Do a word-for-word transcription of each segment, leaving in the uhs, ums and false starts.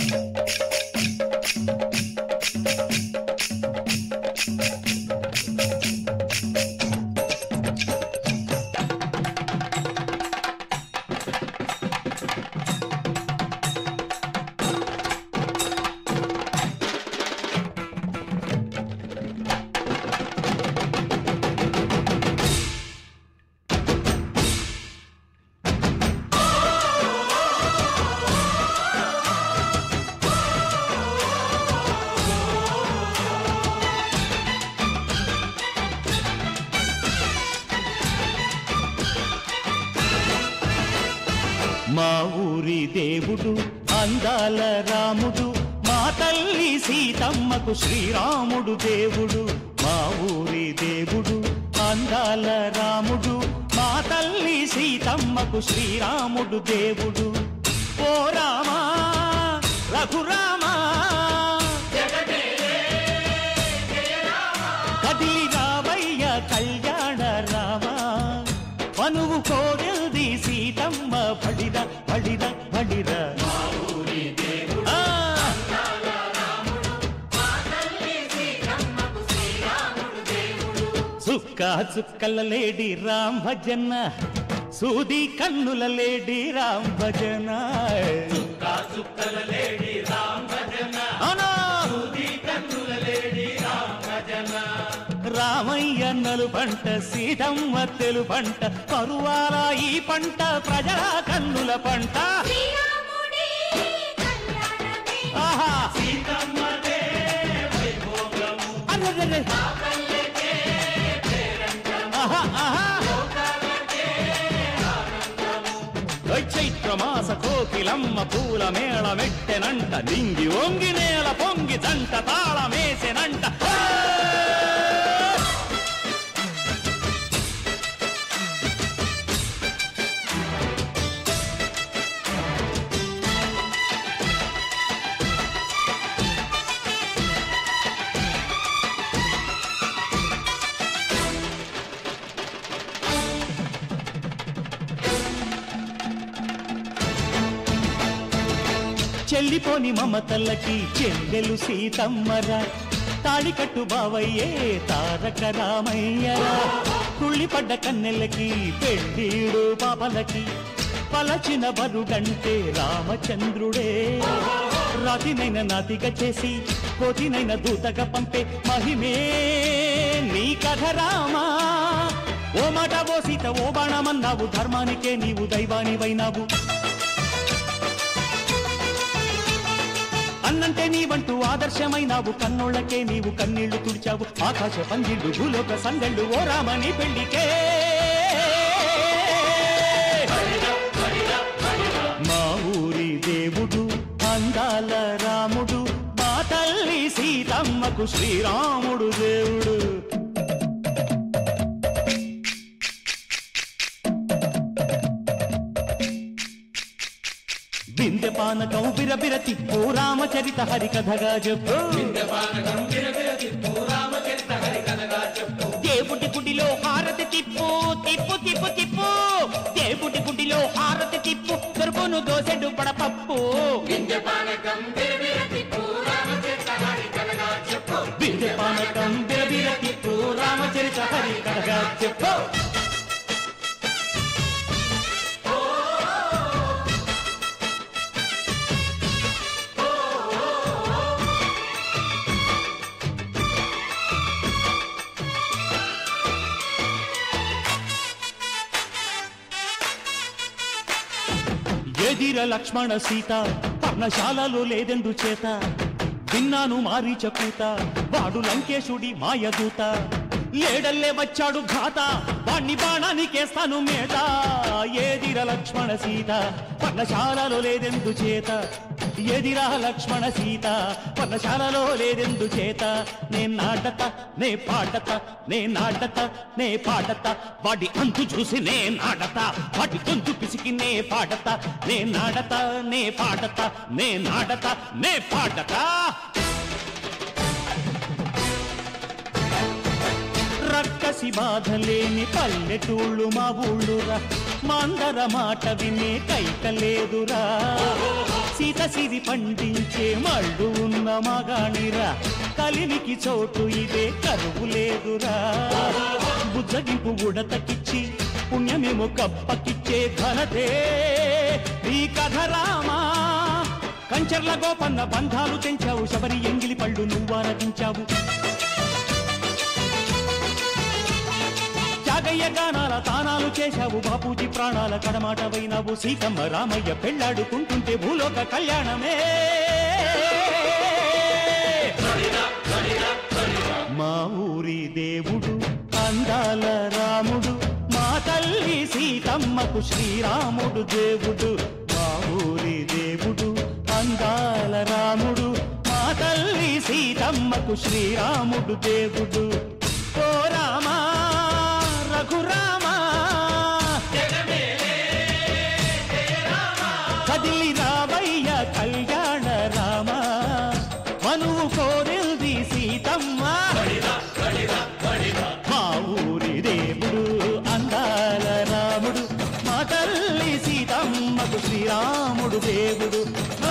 మా ఊరి దేవుడు అందాల రాముడు, మా తల్లి సీతమ్మకు శ్రీరాముడు దేవుడు. మా ఊరి దేవుడు అందాల రాముడు, మా తల్లి సీతమ్మకు శ్రీరాముడు దేవుడు. ఓ రామా రఘురామా కదిలి రావయ్య కళ్యాణ రామా, పనువు కోగల్ది సీతమ్మ పడిర పడిర పడిర. చుక్క చుక్కల లేడి రామ్ భజన, సూది కన్నుల లేడి రామ్ భజన. చుక్కల లేడి రామ్ భజన, సూది కన్నుల లేడి రామ్ భజన. రామయ్య నలు పంట సీతమ్మ తెలు పంట, కరువాల ఈ పంట ప్రజల కన్నుల పంట. ఆహా సీతమ్మదే వైభోగము, అరెరెరె ఆహా ఆహా. చైత్రమాస కోకిలమ్మ పూల మేళ మెట్టెనంట, నింగి ఒంగి నేల పొంగి జంట తాళమేసెనంట. చెల్లిపోని మమతల్లకి చెల్లెలు సీతమ్మరా, తాళికట్టు బావయ్యే తారక రామయ్యరా. కుళ్ళిపడ్డ కన్నెలకి పెళ్ళీడు పాపలకి, పలచిన బరుడంటే రామచంద్రుడే. రాతినైన నాతిగా చేసి కోతినైన దూతగా పంపే మహిమే నీ కథ రామా. ఓ మాట ఓ సీత ఓ బాణమన్నావు, ధర్మానికే నీవు దైవానివైనావు. అన్నంటే నీవంటూ ఆదర్శమైనావు, కన్నోళ్ళకే నీవు కన్నీళ్లు తుడిచావు. ఆకాశ పందిళ్ళు భూలోక సందళ్ళు ఓ రామని పెళ్లికే. మా ఊరి దేవుడు అందాల రాముడు, మా తల్లి సీతమ్మకు శ్రీరాముడు దేవుడు. బిందె పానకం బిరబిర తిప్పు రామచరిత హరికథగా చెప్పు. దేవుడి గుడిలో హారతి తిప్పు తిప్పు తిప్పు తిప్పు, దేవుడి గుడిలో హారతి తిప్పు, దొరుకును దోసెడు పడపప్పు. బిందె పానకం బిరబిర తిప్పు రామచరిత హరికథగా చెప్పు. ఎదిర లక్ష్మణ సీత పర్ణశాలలో లేదెందు చేత, విన్నాను మారీచ కూత వాడు లంకేశుడి మాయదూత. లేడల్లే వచ్చాడు ఘాత, వాణ్ణి బాణానికేస్తాను మేత. ఎదిర లక్ష్మణ సీత పర్ణశాలలో లేదెందు చేత, ఎదిరా లక్ష్మణ సీత పర్ణశాలలో లేదెందు చేత. నే నాటత నే పాడత నే నాటత నే పాడత, వాడి అంతు చూసి నే నాడత, వాడి గొంతు పిసికి నే పాడత. నే నాడత నే పాడత నే నాడత నే పాడత. రక్కసి బాధలేని పల్లెటూళ్ళు మా ఊళ్ళురా, మందర మాట వినే కైకలేదురా. సీత సిరి పండించే మళ్ళు ఉన్న మగాణిరా కలినికి చోటు ఇదే కరువు లేదురా బుజ్జగింపు ఉడతకిచ్చి పుణ్యమేమో కప్పకిచ్చే ఘనతే ఈ కథ రామా కంచర్ల గోపన్న బంధాలు తెంచావు శబరి ఎంగిలి పళ్ళు నువ్వారగించావు త్యాగయ్య గానాల తానాలు చేశావు బాపూజీ ప్రాణాల కడమాటవైనావు సీతమ్మ రామయ్య పెళ్లాడుకుంటుంటే భూలోక కళ్యాణమే మా ఊరి దేవుడు అందాల రాముడు మా తల్లి సీతమ్మకు శ్రీరాముడు దేవుడు మా ఊరి దేవుడు అందాల రాముడు మా తల్లి సీతమ్మకు శ్రీరాముడు దేవుడు ఓ రామా రఘురామా కదిలి రావయ్య కళ్యాణ రామ మనువు కోరింది సీతమ్మ మా ఊరి దేవుడు అందాల రాముడు మా తల్లి సీతమ్మకు శ్రీరాముడు దేవుడు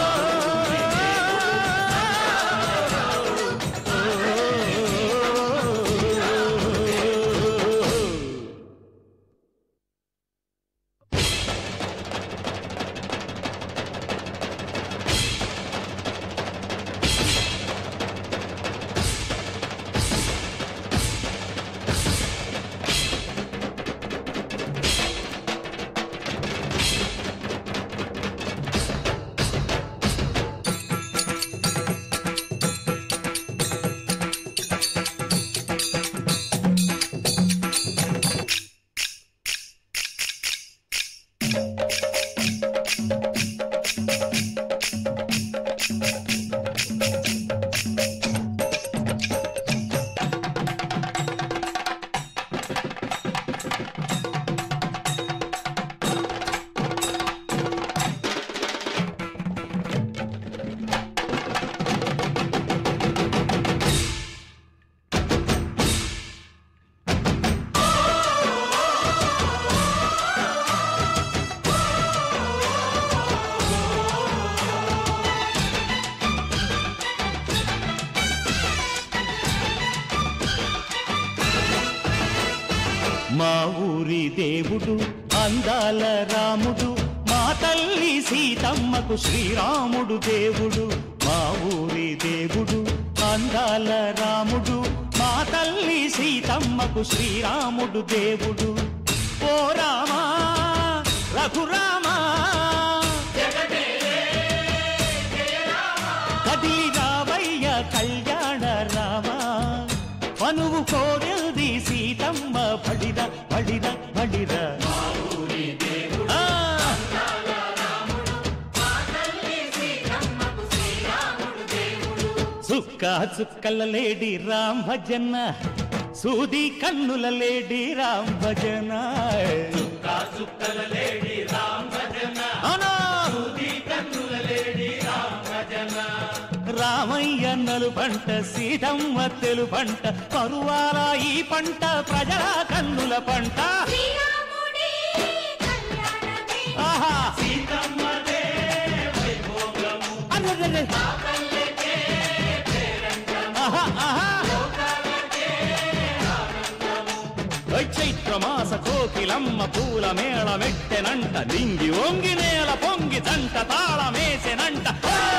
మా ఊరి దేవుడు అందాల రాముడు మా తల్లి సీతమ్మకు శ్రీరాముడు దేవుడు మా ఊరి దేవుడు అందాల రాముడు మా తల్లి సీతమ్మకు శ్రీరాముడు దేవుడు ఓ రామా రఘురామా కదిలి రావయ్య కళ్యాణ రామ మనువు కోరింది సీతమ్మ బడిద బడిద బడిద సుక్క చుక్కల లేడి రామ్ భజన సూది కన్నుల లేడి రామ్ భజన చుక్కల లేడి రామ్ భజన సూది కన్నుల లేడి రామ్ భజన రామయ్య నలు పంట సీతమ్మ తెలు పంట పరువాల ఈ పంట ప్రజల కన్నుల పంట ఆహా సీతమ్మదే వైభోగము అరే ఆహా ఆహా చైత్రమాస కోకిలమ్మ పూల మేళ మెట్టెనంట లింగి ఒంగి నేల పొంగి జంట తాళమేసెనంట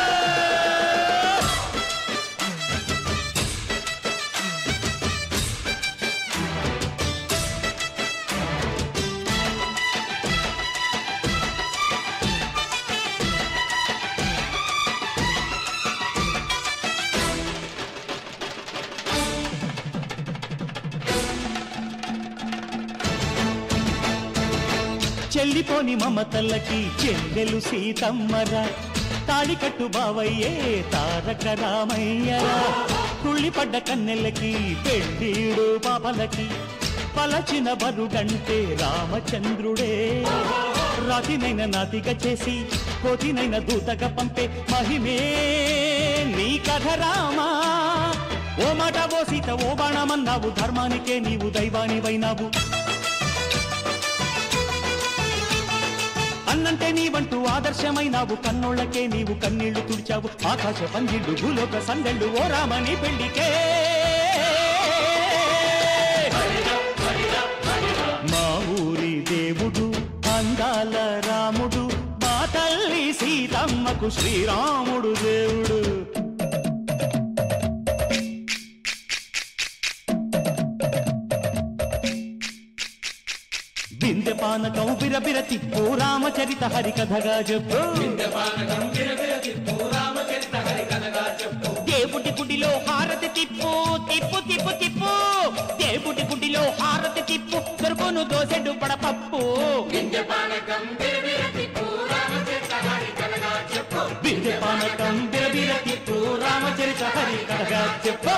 చెల్లిపోని మమతల్లకి చెల్లెలు సీతమ్మరా తాళికట్టు బావయ్యే తారక రామయ్యరా తుళ్ళిపడ్డ కన్నెలకి పెళ్ళీడు పాపలకి పలచిన బరుడంటే రామచంద్రుడే రాతినైన నాతిగా చేసి కోతినైన దూతగా పంపే మహిమే నీ కథ రామా ఓ మాట ఓ సీత ఓ బాణమన్నావు ధర్మానికే నీవు దైవానివైనావు అన్నంటే నీవంటూ ఆదర్శమైనావు కన్నోళ్ళకే నీవు కన్నీళ్లు తుడిచావు ఆకాశ పందిళ్ళు భూలోక సందళ్ళు ఓ రామని పెళ్లికే మా ఊరి దేవుడు అందాల రాముడు మా తల్లి సీతమ్మకు శ్రీరాముడు దేవుడు బిందె పానకం బిరబిర తిప్పు రామచరిత హరికథగా చెప్పు దేవుడి గుడిలో హారతి తిప్పు తిప్పు తిప్పు తిప్పు దేవుడి గుడిలో హారతి తిప్పు దొరుకును దోసెడు పడపప్పు బిందె పానకం బిరబిర తిప్పు రామచరిత హరికథగా చెప్పు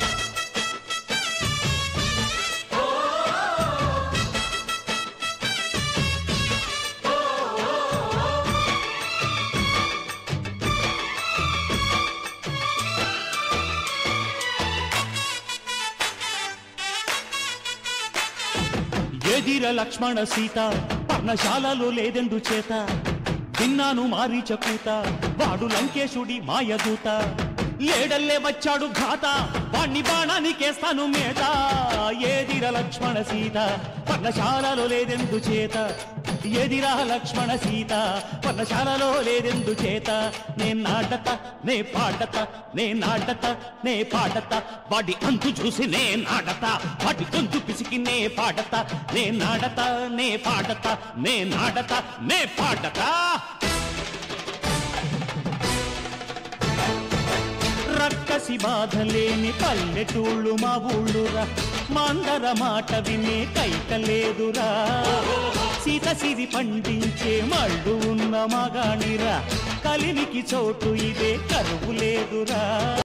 ఎదిర లక్ష్మణ సీత పర్ణశాలలో లేదెందు చేత విన్నాను మారీచ కూత వాడు లంకేశుడి మాయదూత ఏడల్లే వచ్చాడు ఘాత వాణ్ణి బాణానికేస్తాను మేత ఏదిర లక్ష్మణ సీత పర్ణశాలలో లేదెందు చేత ఎదిరా లక్ష్మణ సీత పర్ణశాలలో లేదెందు చేత నే నాటత నే పాడత నే నాటత నే పాడత వాడి అంతు చూసి నే నాడత వాడి గొంతు పిసికి నే పాడత నే నాడత నే పాడత నే నాడత నే పాడత రక్కసి బాధలేని పల్లెటూళ్ళు మా ఊళ్ళురా మందర మాట వినే కైకలేదురా సీత సిరి పండించే మళ్ళు ఉన్న మగాణిరా కలిమికి చోటు ఇదే కరువు లేదురా